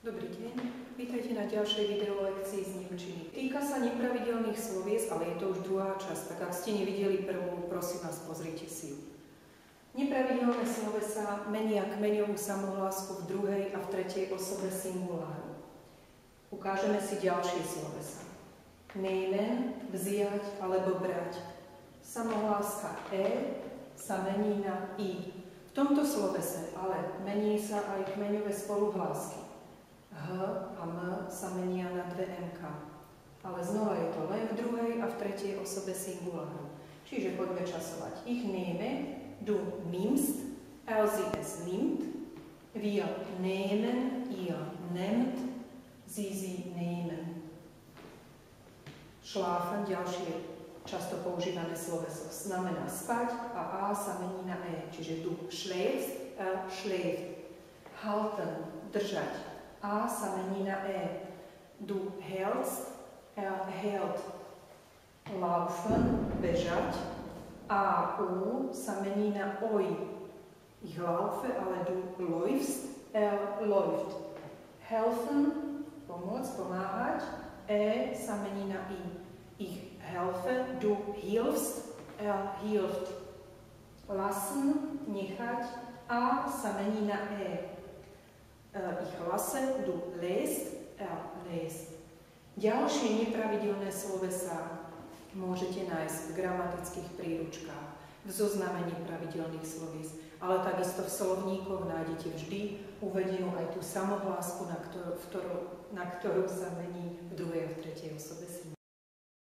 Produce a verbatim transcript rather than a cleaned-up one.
Dobrý deň, vítajte na ďalšej videolekcii z nemčiny. Týka sa nepravidelných slovies, ale je to už druhá časť, tak ak ste nevideli prvú, prosím vás, pozrite si ju. Nepravidelné slovesá menia kmeňovú samohlásku v druhej a v tretej osobe singuláru. Ukážeme si ďalšie slovesá. Nehmen, vziať alebo brať. Samohláska e sa mení na i. V tomto slovese ale mení sa aj kmeňové spoluhlásky. H a m sa menia na dve emka. Ale znova je to len v druhej a v tretej osobe singuláru. Čiže poďme časovať. Ich nehme, du nimmst, er sie es nimmt, wir nehmen, ihr nehmt, sie sie nehmen. Schlafen, ďalšie často používané sloveso, znamená spať a a sa mení na e. Čiže du schläfst, er schläft. Halten, držať. A sa mení na e. Du hältst, er hält. Laufen, bežať. A u sa mení na oj. Ich laufe, ale du läufst, er läuft. Helfen, pomoc, pomáhať. E sa mení na i. Ich helfe, du hilfst, er hilft. Lassen, nechať. A sa mení na e. Ich lasse, du lässt, er lässt. Ďalšie nepravidelné slovesá môžete nájsť v gramatických príručkách, v zozname nepravidelných slovíc, ale takisto v slovníkoch nájdete vždy uvedenú aj tú samohlásku, na ktorú, v ktorú, na ktorú sa mení v druhej a v tretej osobe